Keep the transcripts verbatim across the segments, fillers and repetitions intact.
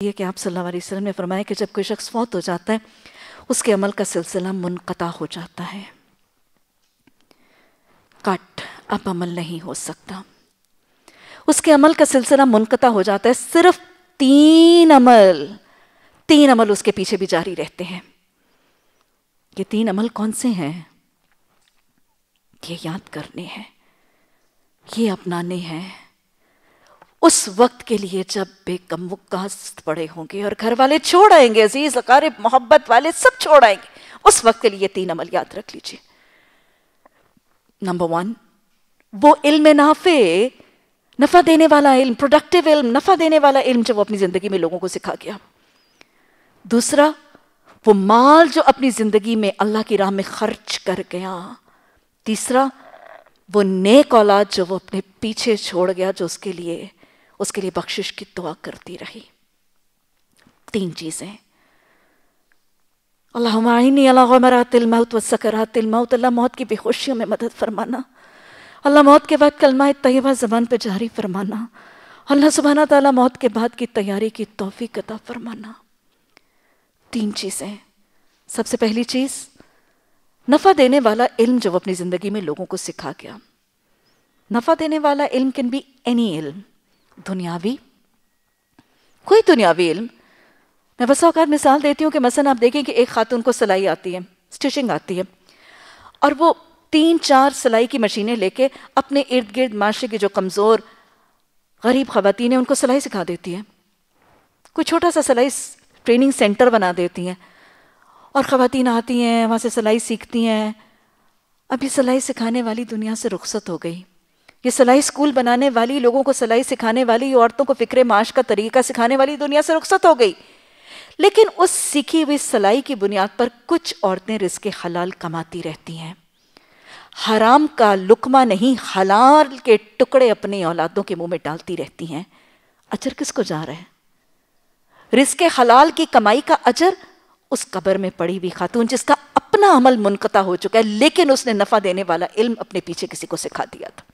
یہ کہ آپ صلی اللہ علیہ وسلم نے فرمایا کہ جب کوئی شخص فوت ہو جاتا ہے اس کے عمل کا سلسلہ منقطع ہو جاتا ہے. کٹ اب عمل نہیں ہو سکتا. اس کے عمل کا سلسلہ منقطع ہو جاتا ہے. صرف تین عمل تین عمل اس کے پیچھے بھی جاری رہتے ہیں. یہ تین عمل کون سے ہیں؟ یہ یاد کرنے ہیں، یہ اپنانے ہیں اس وقت کے لیے جب بے کم وقاصت پڑے ہوں گے اور گھر والے چھوڑ آئیں گے، عزیز اقارب محبت والے سب چھوڑ آئیں گے. اس وقت کے لیے تین عمل یاد رکھ لیجئے. نمبر ون، وہ علم نافع، نفع دینے والا علم، پروڈکٹیو علم، نفع دینے والا علم جو وہ اپنی زندگی میں لوگوں کو سکھا گیا. دوسرا، وہ مال جو اپنی زندگی میں اللہ کی راہ میں خرچ کر گیا. تیسرا، وہ نیک اولاد جو وہ اپنے پیچھے چھوڑ گیا جو اس کے لیے اس کے لیے بخشش کی دعا کرتی رہی. تین چیزیں. اللہم اعنی علی غمرات الموت وسکرات الموت. اللہ موت کی بے خوشیوں میں مدد فرمانا. اللہ موت کے بعد کلمہ طیبہ زبان پہ جاری فرمانا. اللہ سبحانہ تعالیٰ موت کے بعد کی تیاری کی توفیق عطا فرمانا. تین چیزیں. سب سے پہلی چیز، نفع دینے والا علم جو وہ اپنی زندگی میں لوگوں کو سکھا گیا. نفع دینے والا علم کین بی اینی علم، دنیاوی، کوئی دنیاوی علم. میں بس اوقات مثال دیتی ہوں کہ مثلا آپ دیکھیں کہ ایک خاتون کو سلائی آتی ہے، سٹیچنگ آتی ہے، اور وہ تین چار سلائی کی مشینیں لے کے اپنے ارد گرد معاشرے کی جو کمزور غریب خواتین ہیں ان کو سلائی سکھا دیتی ہے. کوئی چھوٹا سا سلائی ٹریننگ سینٹر بنا دیتی ہیں اور خواتین آتی ہیں وہاں سے سلائی سیکھتی ہیں. اب یہ سلائی سکھانے والی دنیا سے رخصت ہو گئی. یہ سلائی سکول بنانے والی، لوگوں کو سلائی سکھانے والی، عورتوں کو فکر معاش کا طریقہ سکھانے والی دنیا سے رخصت ہو گئی. لیکن اس سیکھی ہوئی سلائی کی بنیاد پر کچھ عورتیں رزق حلال کماتی رہتی ہیں. حرام کا لقمہ نہیں، حلال کے ٹکڑے اپنی اولادوں کے منہ میں ڈالتی رہتی ہیں. اجر کس کو جا رہا ہے؟ رزق حلال کی کمائی کا اجر اس قبر میں پڑی ہوئی خاتون جس کا اپنا عمل منقطع ہو چکا ہے لیکن اس نے نفع دینے والا علم اپنے پیچھے کسی کو سکھا دیا تھا.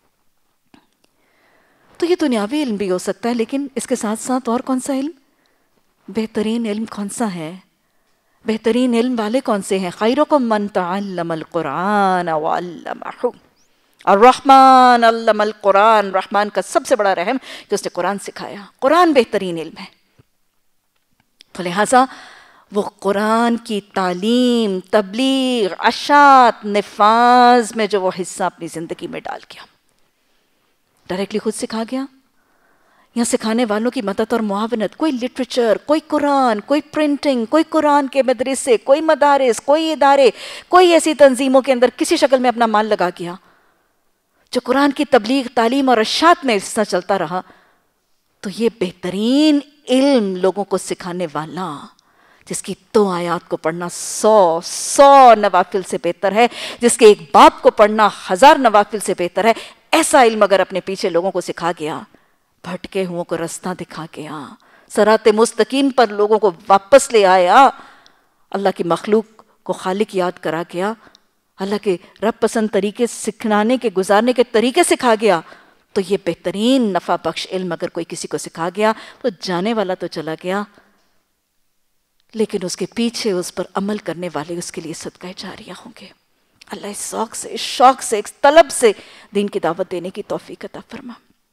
تو یہ دنیاوی علم بھی ہو سکتا ہے، لیکن اس کے ساتھ ساتھ اور کون سا علم؟ بہترین علم کون سا ہے؟ بہترین علم والے کون سے ہیں؟ خیرکم من تعلم القرآن وعلمہ. الرحمن علم القرآن. رحمان کا سب سے بڑا رحم کہ اس نے قرآن سکھایا. قرآن بہترین علم ہے. تو لہٰذا وہ قرآن کی تعلیم، تبلیغ، اشاعت، نفاذ میں جو وہ حصہ اپنی زندگی میں ڈال گیا، ڈائریکٹلی خود سکھا گیا یا سکھانے والوں کی مدد اور معاونت. کوئی لٹریچر، کوئی قرآن، کوئی پرنٹنگ، کوئی قرآن کے مدرسے، کوئی مدارس، کوئی ادارے، کوئی ایسی تنظیموں کے اندر کسی شکل میں اپنا مال لگا گیا جو قرآن کی تبلیغ، تعلیم اور اشاعت میں حصہ چلتا رہا. تو یہ بہترین علم لوگوں کو سکھانے والا جس کی دو آیات کو پڑھنا سو سو نوافل سے بہتر ہے، جس کے ایک باب کو پڑھنا ہزار نوافل سے بہتر ہے، ایسا علم اگر اپنے پیچھے لوگوں کو سکھا گیا، بھٹکے ہوں کو رستہ دکھا گیا، صراط مستقیم پر لوگوں کو واپس لے آیا، اللہ کی مخلوق کو خالق یاد کرا گیا، اللہ کے رب پسند طریقے سکھانے کے، گزارنے کے طریقے سکھا گیا، تو یہ بہترین نفع بخش علم اگر کوئی کسی کو سکھا گیا تو جانے والا تو چلا گیا، لیکن اس کے پیچھے اس پر عمل کرنے والے اس کے لیے صدقہ جاریہ ہوں گے. اللہ اس ذوق سے، اس شوق سے، اس طلب سے دین کی دعوت دینے کی توفیق عطا فرما.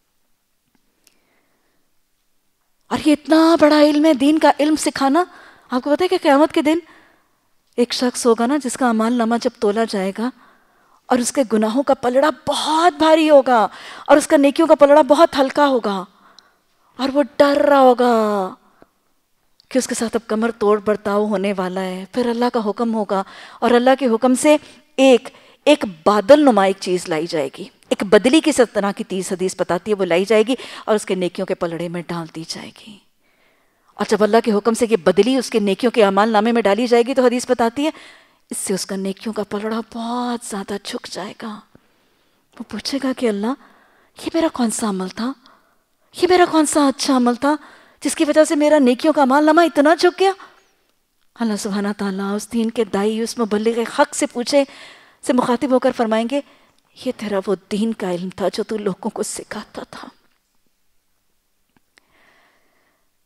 اور یہ اتنا بڑا علم ہے دین کا علم سکھانا. آپ کو پتہ ہے کہ قیامت کے دن ایک شخص ہوگا نا جس کا اعمال نامہ جب تولا جائے گا اور اس کے گناہوں کا پلڑا بہت بھاری ہوگا اور اس کا نیکیوں کا پلڑا بہت ہلکا ہوگا، اور وہ ڈر رہا ہوگا کہ اس کے ساتھ اب کمر توڑ برتاؤ ہونے والا ہے. پھر اللہ کا حکم ہوگا اور اللہ کے حکم سے ایک ایک بادل نما ایک چیز لائی جائے گی، ایک بدلی کی طرح کی تیز حدیث بتاتی ہے، وہ لائی جائے گی اور اس کے نیکیوں کے پلڑے میں ڈال دی جائے گی. اور جب اللہ کے حکم سے یہ بدلی اس کے نیکیوں کے اعمال نامے میں ڈالی جائے گی تو حدیث بتاتی ہے اس سے اس کا نیکیوں کا پلڑا بہت زیادہ جھک جائے گا. وہ پوچھے گا کہ اللہ یہ میرا کون سا عمل تھا، یہ میرا کون سا اچھا عمل تھا جس کی وجہ سے میرا نیکیوں کا اعمال نامہ اتنا جھک گیا. اللہ سبحانہ تعالیٰ اس دین کے دائی، اس مبلغ حق سے پوچھے سے مخاطب ہو کر فرمائیں گے یہ تیرا وہ دین کا علم تھا جو تو لوگوں کو سکھاتا تھا،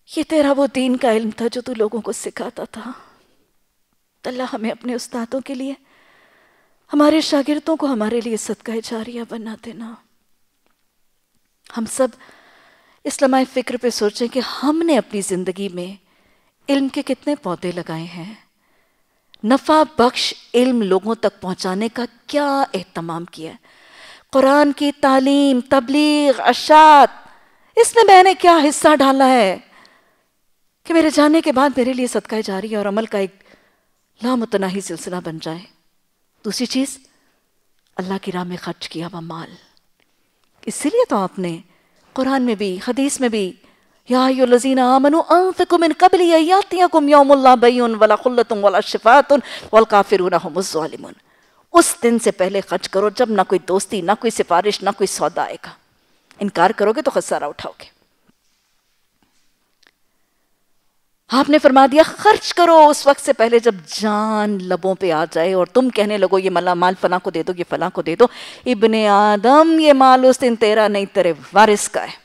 یہ تیرا وہ دین کا علم تھا جو تو لوگوں کو سکھاتا تھا. اللہ ہمیں اپنے استادوں کے لیے، ہمارے شاگردوں کو ہمارے لیے صدقہ جاریہ بنا دینا. ہم سب اسلامی فکر پہ سوچیں کہ ہم نے اپنی زندگی میں علم کے کتنے پودے لگائے ہیں، نفع بخش علم لوگوں تک پہنچانے کا کیا اہتمام کیا ہے. قرآن کی تعلیم، تبلیغ، اشاعت، اس میں میں نے کیا حصہ ڈالا ہے کہ میرے جانے کے بعد میرے لیے صدقہ جاریہ اور عمل کا ایک لامتناہی سلسلہ بن جائے. دوسری چیز، اللہ کی راہ میں خرچ کیا ہوا مال. اسی لیے تو آپ نے قرآن میں بھی حدیث میں بھی یا ایھا الذین آمنوا انفقوا من قبل ان یاتیکم یوم لا بیع ولا خلۃ ولا شفاعۃ والکافرون هم الظالمون، اس دن سے پہلے خرچ کرو جب نہ کوئی دوستی، نہ کوئی سفارش، نہ کوئی سودا آئے گا. انکار کرو گے تو خسارہ اٹھاؤ گے. آپ نے فرما دیا خرچ کرو اس وقت سے پہلے جب جان لبوں پہ آ جائے اور تم کہنے لگو یہ مال مال فلاں کو دے دو، یہ فلاں کو دے دو. ابن آدم، یہ مال اس دن تیرا نہیں تیرے وارث کا ہے.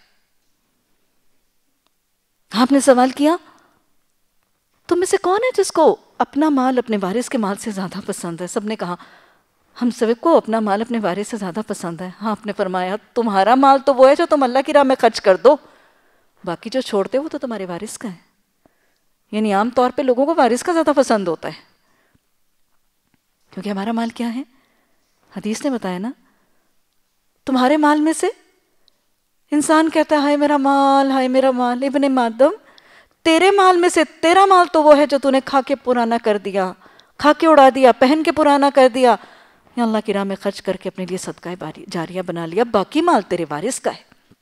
آپ نے سوال کیا تم میں سے کون ہے جس کو اپنا مال اپنے وارث کے مال سے زیادہ پسند ہے؟ سب نے کہا ہم سب کو اپنا مال اپنے وارث سے زیادہ پسند ہے. ہاں، آپ نے فرمایا تمہارا مال تو وہ ہے جو تم اللہ کی راہ میں خرچ کر دو، باقی جو چھوڑتے وہ تو تمہارے وارث کا ہے. یعنی عام طور پہ لوگوں کو وارث کا زیادہ پسند ہوتا ہے، کیونکہ ہمارا مال کیا ہے؟ حدیث نے بتایا نا، تمہارے مال میں سے انسان کہتا ہے ہائے میرا مال، ہائے میرا مال. ابن آدم، تیرے مال میں سے تیرا مال تو وہ ہے جو تو نے کھا کے پرانا کر دیا، کھا کے اڑا دیا، پہن کے پرانا کر دیا، یا اللہ کی راہ میں خرچ کر کے اپنے لیے صدقہ جاریہ بنا لیا. باقی مال تیرے وارث کا ہے.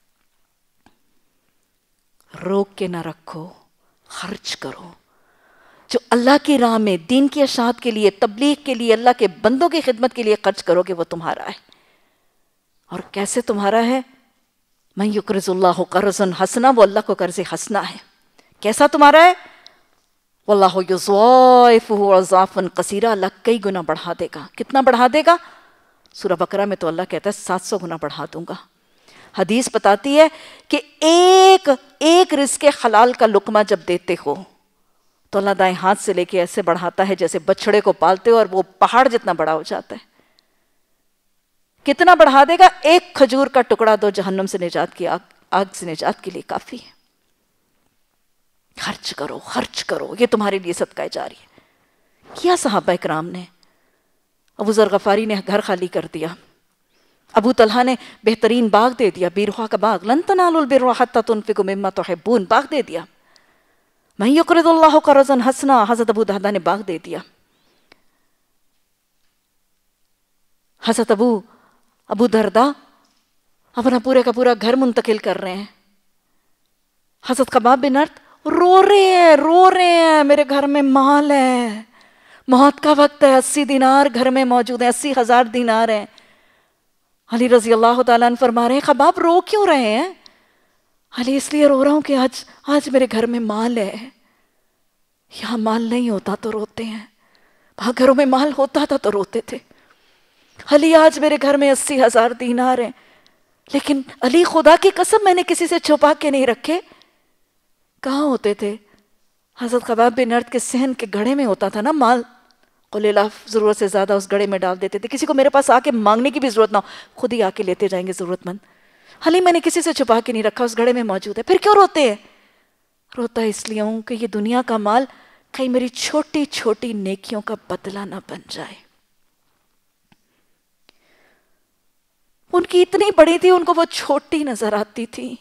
روک کے نہ رکھو، خرچ کرو. جو اللہ کی راہ میں دین کی اشاعت کے لیے، تبلیغ کے لیے، اللہ کے بندوں کی خدمت کے لیے خرچ کرو گے وہ تمہارا ہے. اور کیسے تمہارا ہے؟ من یقرض اللہ قرضا حسنا، وہ اللہ کو قرض حسنا ہے. کیسا تمہارا ہے؟ واللہ یضاعفہ اضعافا کثیرا، اللہ کئی گنا بڑھا دے گا. کتنا بڑھا دے گا؟ سورہ بقرہ میں تو اللہ کہتا ہے سات سو گنا بڑھا دوں گا. حدیث بتاتی ہے کہ ایک ایک رزق حلال کا لقمہ جب دیتے ہو تو اللہ دائیں ہاتھ سے لے کے ایسے بڑھاتا ہے جیسے بچڑے کو پالتے ہو اور وہ پہاڑ جتنا بڑا ہو جاتا ہے. کتنا بڑھا دے گا؟ ایک کھجور کا ٹکڑا دو، جہنم سے نجات کی آگ, آگ سے نجات کے لیے کافی ہے. خرچ کرو، خرچ کرو، یہ تمہارے لیے صدقہ جاری ہے. کیا صحابہ اکرام نے؟ ابو ذر غفاری نے گھر خالی کر دیا، ابو طلحہ نے بہترین باغ دے دیا، بیروحہ کا باغ، لن تنالوا البر حتی تنفقوا مما تحبون، باغ دے دیا. من یقرض اللہ قرضا حسنا، حضرت ابو دہدہ نے باغ دے دیا. حضرت ابو ابو دردہ اپنا پورے کا پورا گھر منتقل کر رہے ہیں. حضرت خباب بن ارت رو رہے ہیں رو رہے ہیں میرے گھر میں مال ہے، موت کا وقت ہے، اسی دینار گھر میں موجود ہیں، اسی ہزار دینار ہیں. علی رضی اللہ تعالیٰ عنہ فرما رہے ہیں خباب رو کیوں رہے ہیں؟ علی اس لیے رو رہا ہوں کہ آج آج میرے گھر میں مال ہے. یہاں مال نہیں ہوتا تو روتے ہیں، وہاں گھروں میں مال ہوتا تھا تو روتے تھے. علی آج میرے گھر میں اسی ہزار دینار ہیں، لیکن علی خدا کی قسم میں نے کسی سے چھپا کے نہیں رکھے. کہاں ہوتے تھے؟ حضرت خباب بن ارت کے صحن کے گھڑے میں ہوتا تھا نا مال. قل اللہ، ضرورت سے زیادہ اس گھڑے میں ڈال دیتے تھے، کسی کو میرے پاس آ کے مانگنے کی بھی ضرورت نہ ہو، خود ہی آ کے لیتے جائیں گے ضرورت مند. علی میں نے کسی سے چھپا کے نہیں رکھا، اس گھڑے میں موجود ہے. پھر کیوں روتے ہیں؟ روتا اس لیے ہوں کہ یہ دنیا کا مال کہیں میری چھوٹی چھوٹی نیکیوں کا بدلہ نہ بن جائے. ان کی اتنی بڑی تھی، ان کو وہ چھوٹی نظر آتی تھی.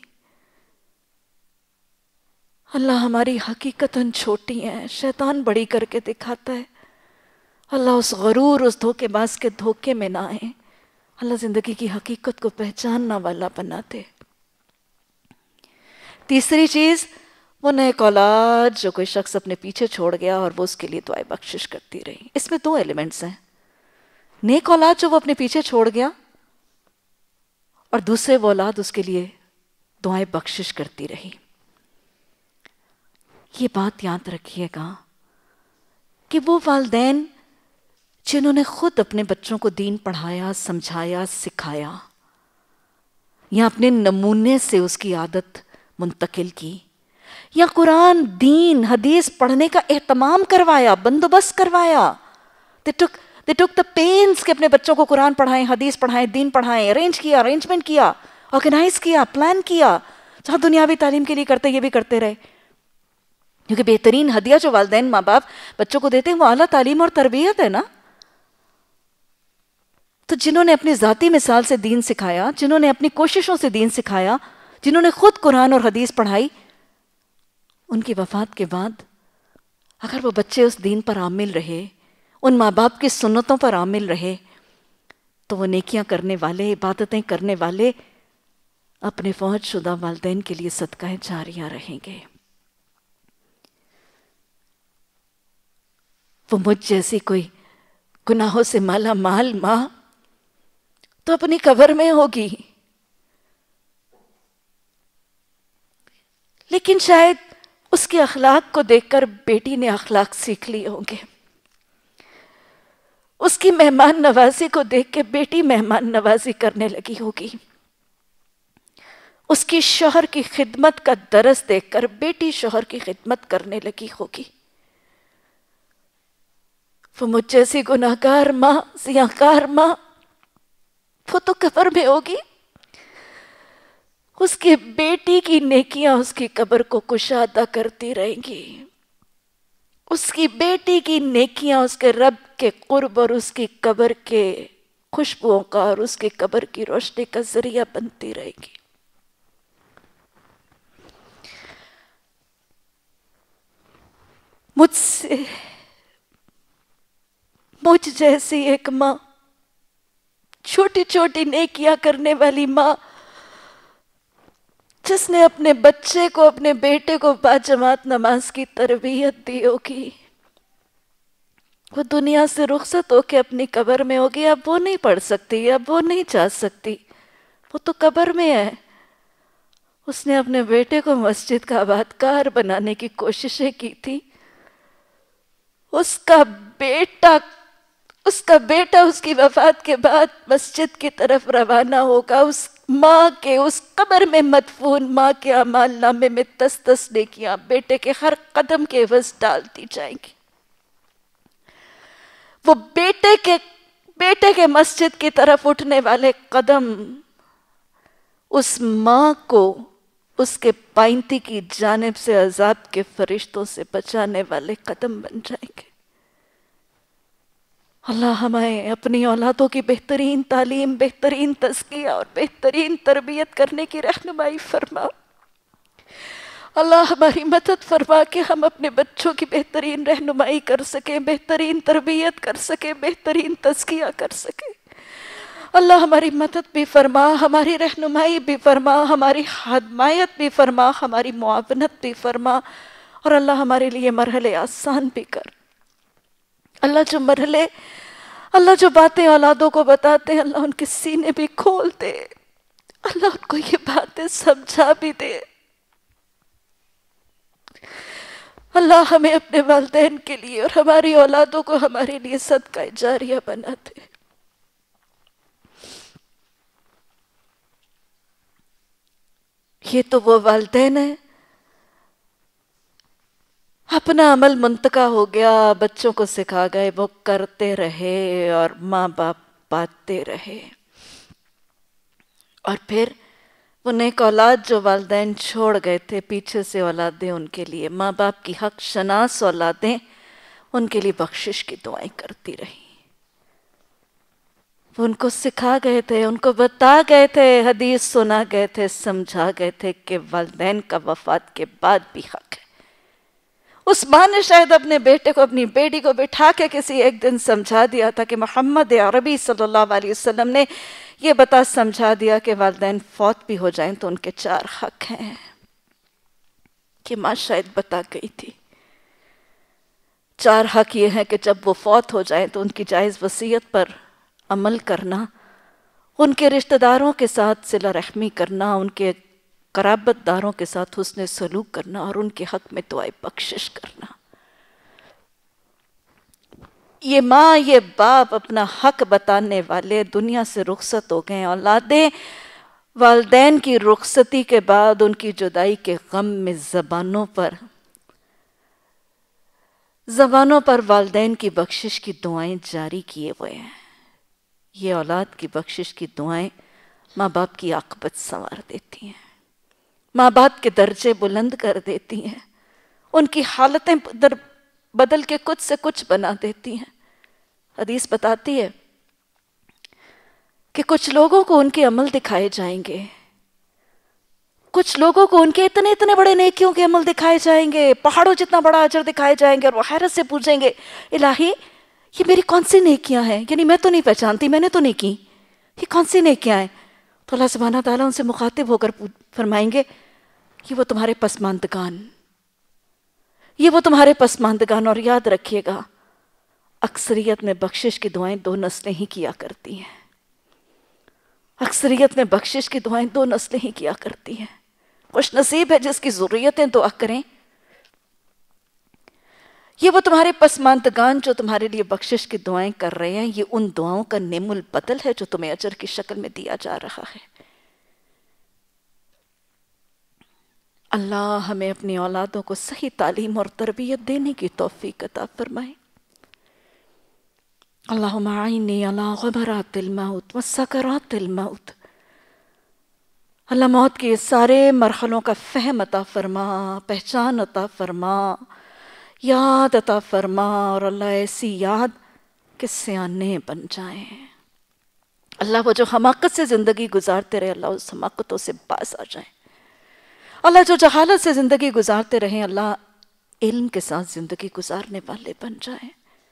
اللہ ہماری حقیقتاً چھوٹی ہیں، شیطان بڑی کر کے دکھاتا ہے. اللہ اس غرور، اس دھوکے باز کے دھوکے میں نہ آئے. اللہ زندگی کی حقیقت کو پہچاننا والا بناتے. تیسری چیز، وہ نیک اولاد جو کوئی شخص اپنے پیچھے چھوڑ گیا اور وہ اس کے لیے دعائیں بخشش کرتی رہی. اس میں دو ایلیمنٹس ہیں، نیک اولاد جو وہ اپنے پیچھے چھوڑ گیا اور دوسرے وہ اولاد اس کے لیے دعائیں بخشش کرتی رہی. یہ بات یاد رکھیے گا کہ وہ والدین جنہوں نے خود اپنے بچوں کو دین پڑھایا، سمجھایا، سکھایا یا اپنے نمونے سے اس کی عادت منتقل کی، یا قرآن، دین، حدیث پڑھنے کا اہتمام کروایا، بندوبست کروایا. They took they took the pains کہ اپنے بچوں کو قرآن پڑھائیں، حدیث پڑھائیں، دین پڑھائیں، ارینج کیا، ارینجمنٹ کیا، آرگنائز کیا، پلان کیا. جہاں دنیاوی تعلیم کے لیے کرتے یہ بھی کرتے رہے. کیونکہ بہترین ہدیہ جو والدین ماں باپ بچوں کو دیتے ہیں وہ اعلیٰ تعلیم اور تربیت ہے نا. تو جنہوں نے اپنی ذاتی مثال سے دین سکھایا، جنہوں نے اپنی کوششوں سے دین سکھایا، جنہوں نے خود قرآن اور حدیث پڑھائی، ان کی وفات کے بعد اگر وہ بچے اس دین پر عامل رہے، ان ماں باپ کی سنتوں پر عامل رہے، تو وہ نیکیاں کرنے والے، عبادتیں کرنے والے اپنے فوت شدہ والدین کے لیے صدقہ جاریہ رہیں گے. وہ مجھ جیسی کوئی گناہوں سے مالا مال ماں تو اپنی قبر میں ہوگی، لیکن شاید اس کے اخلاق کو دیکھ کر بیٹی نے اخلاق سیکھ لیے ہوں گے. اس کی مہمان نوازی کو دیکھ کے بیٹی مہمان نوازی کرنے لگی ہوگی. اس کی شوہر کی خدمت کا درس دیکھ کر بیٹی شوہر کی خدمت کرنے لگی ہوگی. وہ مجھ جیسی گناہگار ماں، زیانکار ماں، وہ تو قبر میں ہوگی. اس کی بیٹی کی نیکیاں اس کی قبر کو کشادہ کرتی رہیں گی. اس کی بیٹی کی نیکیاں اس کے رب کے قرب اور اس کی قبر کے خوشبوؤں کا اور اس کی قبر کی روشنی کا ذریعہ بنتی رہے گی. مجھ سے مجھ جیسی ایک ماں، چھوٹی چھوٹی نیکیاں کرنے والی ماں، جس نے اپنے بچے کو، اپنے بیٹے کو باجماعت نماز کی تربیت دی ہوگی، وہ دنیا سے رخصت ہو کے اپنی قبر میں ہوگی. اب وہ نہیں پڑھ سکتی، اب وہ نہیں جا سکتی، وہ تو قبر میں ہے. اس نے اپنے بیٹے کو مسجد کا آبادکار بنانے کی کوششیں کی تھی. اس کا بیٹا اس کا بیٹا اس کی وفات کے بعد مسجد کی طرف روانہ ہوگا. اس ماں کے اس قبر میں مدفون ماں کے اعمال نامے میں تس تس نیکیاں بیٹے کے ہر قدم کے عوض ڈالتی جائیں گی. وہ بیٹے کے بیٹے کے مسجد کی طرف اٹھنے والے قدم اس ماں کو اس کے پائنتی کی جانب سے عذاب کے فرشتوں سے بچانے والے قدم بن جائیں گے. اللہ ہمیں اپنی اولادوں کی بہترین تعلیم، بہترین تزکیہ اور بہترین تربیت کرنے کی رہنمائی فرما. اللہ ہماری مدد فرما کہ ہم اپنے بچوں کی بہترین رہنمائی کر سکیں، بہترین تربیت کر سکیں، بہترین تزکیہ کر سکیں. اللہ ہماری مدد بھی فرما، ہماری رہنمائی بھی فرما، ہماری حمایت بھی فرما، ہماری معاونت بھی فرما، اور اللہ ہمارے لیے مرحلے آسان بھی کر. اللہ جو مرحلے اللہ جو باتیں اولادوں کو بتاتے ہیں، اللہ ان کے سینے بھی کھول دے. اللہ ان کو یہ باتیں سمجھا بھی دے. اللہ ہمیں اپنے والدین کے لیے اور ہماری اولادوں کو ہمارے لیے صدقہ جاریہ بنا دے. یہ تو وہ والدین ہیں، اپنا عمل منتقع ہو گیا، بچوں کو سکھا گئے، وہ کرتے رہے اور ماں باپ پاتے رہے. اور پھر وہ نیک اولاد جو والدین چھوڑ گئے تھے، پیچھے سے اولادیں ان کے لیے، ماں باپ کی حق شناس اولادیں ان کے لیے بخشش کی دعائیں کرتی رہیں. وہ ان کو سکھا گئے تھے، ان کو بتا گئے تھے، حدیث سنا گئے تھے، سمجھا گئے تھے کہ والدین کا وفات کے بعد بھی حق ہے. اس ماں نے شاید اپنے بیٹے کو، اپنی بیٹی کو بٹھا کے کسی ایک دن سمجھا دیا تھا کہ محمد عربی صلی اللہ علیہ وسلم نے یہ بتا سمجھا دیا کہ والدین فوت بھی ہو جائیں تو ان کے چار حق ہیں. کہ ماں شاید بتا گئی تھی. چار حق یہ ہیں کہ جب وہ فوت ہو جائیں تو ان کی جائز وصیت پر عمل کرنا، ان کے رشتہ داروں کے ساتھ صلہ رحمی کرنا، ان کے قرابت داروں کے ساتھ حسن سلوک کرنا اور ان کے حق میں دعائے بخشش کرنا. یہ ماں، یہ باپ اپنا حق بتانے والے دنیا سے رخصت ہو گئے. اولادیں वालदैन की रुखसती के बाद उनकी जुदाई के गम में ज़बानों पर ज़बानों पर वालदैन की बख्शिश की दुआएं जारी किए हुए हैं। ये औलाद की बख्शिश की दुआएं माँ बाप की आक़िबत संवार देती हैं, माँ बाप के दर्जे बुलंद कर देती हैं, उनकी हालतें बदल बदल के कुछ से कुछ बना देती हैं। हदीस बताती है कि कुछ लोगों को उनके अमल दिखाए जाएंगे, कुछ लोगों को उनके इतने इतने बड़े नेकियों के अमल दिखाए जाएंगे, पहाड़ों जितना बड़ा अजर दिखाए जाएंगे, और वो हैरत से पूछेंगे, इलाही ये मेरी कौन सी नेकियां हैं, यानी मैं तो नहीं पहचानती, मैंने तो नहीं की, ये कौन सी नेकियां हैं। तो अल्लाह सुब्हानहू तआला उनसे मुखातिब होकर फरमाएंगे, ये वो तुम्हारे पसमानदगान, ये वो तुम्हारे पसमानदगान। और याद रखिएगा, अक्सरियत में बख्शिश की दुआएं दो नस्लें ही किया करती हैं, अक्सरियत में बख्शिश की दुआएं दो नस्लें ही किया करती हैं। खुश नसीब है जिसकी ज़ुर्रियतें दुआ करें। ये वो तुम्हारे पसमानदगान जो तुम्हारे लिए बख्शिश की दुआएं कर रहे हैं, ये उन दुआओं का नेमुल बदल है जो तुम्हें अजर की शक्ल में दिया जा रहा है। अल्लाह हमें अपनी औलादों को सही तालीम और तरबियत देने की तौफीक अता फरमाए। अल्लाहुम्मा आइन्नी अला ग़बरातिल मौत व सकरातिल मौत। अल्लाह मौत के सारे मरहलों का फ़हम अता फरमा, पहचान अता फरमा, याद अता फरमा, और अल्लाह ऐसी याद कि सियाने बन जाएं। अल्लाह वो जो हमाकत से ज़िंदगी गुजारते रहे, अल्लाह उस हमाकतों से बाज आ जाए। अल्लाह जो जहालत से ज़िंदगी गुजारते रहे, अल्लाह इल्म के साथ ज़िंदगी गुजारने वाले बन जाए।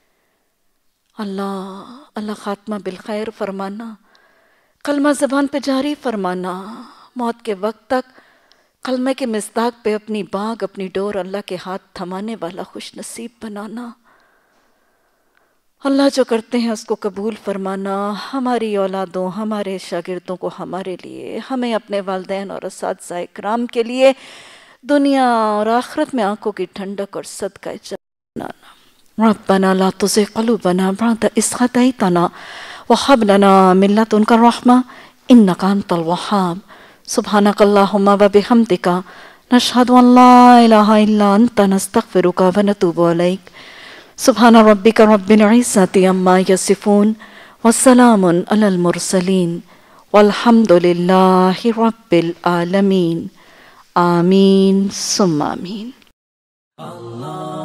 अल्लाह अल्लाह खात्मा बिल खैर फरमाना, कलमा ज़बान पे जारी फरमाना, मौत के वक्त तक कलमे के मिस्दाक पे अपनी बाग अपनी डोर अल्लाह के हाथ थमाने वाला खुश नसीब बनाना। अल्लाह जो करते हैं उसको कबूल फरमाना। हमारी औलादों, हमारे शागिर्दों को हमारे लिए, हमें अपने वालिदैन और असातिज़ा इकराम के लिए दुनिया और आखिरत में आंखों की ठंडक और सदका बनाना। रब्बना ला तुज़िग़ क़ुलूबना बअद इज़ हदैतना व हब लना मिन लदुनका रहमा इन्नका अंतल वहाब। सुब्हानकल्लाहुम्मा व बिहम्दिका नशहदु अन ला इलाहा इल्ला अंता नस्तग़फिरुका व नतूबु इलैक। सुब्हान रब्बिका रब्बिल इज़्ज़ति अम्मा यसिफून व सलामुन अलल मुरसलीन वल्हम्दुलिल्लाहि रब्बिल आलमीन। आमीन सुम्मा आमीन।